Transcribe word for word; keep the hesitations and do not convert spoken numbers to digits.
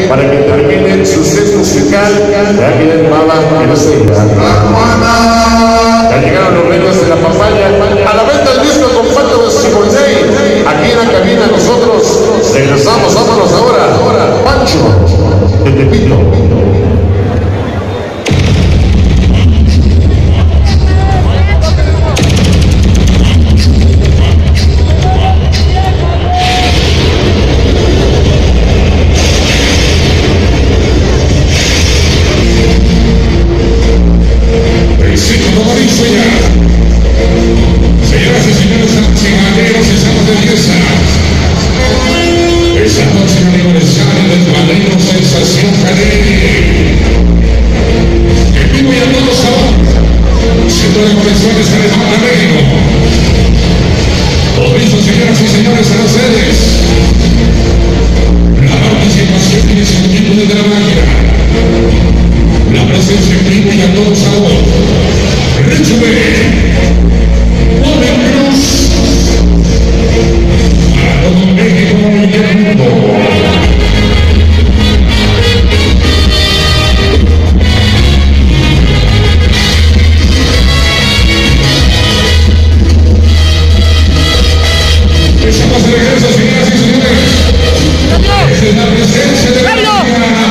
para que termine su set musical de Águila Mala en ese día. Ya llegaron los reyes de la papaya. A la venta el disco compacto de Simonei. Aquí en la cabina nosotros regresamos. Vámonos ahora. Pancho de Tepito. Señoras y señores, archiganeros, estamos de fiesta. Esa noche el aniversario del padrino Sensación Canelli. En vivo y a todo sabor. Centro de Convenciones Alemán Arreglo. Por eso, señoras y señores, a ustedes. La participación y sentido de la máquina. La presencia en vivo y a todo sabor. Rechube. Estamos de regreso, señoras y señores. Esa es la presencia de la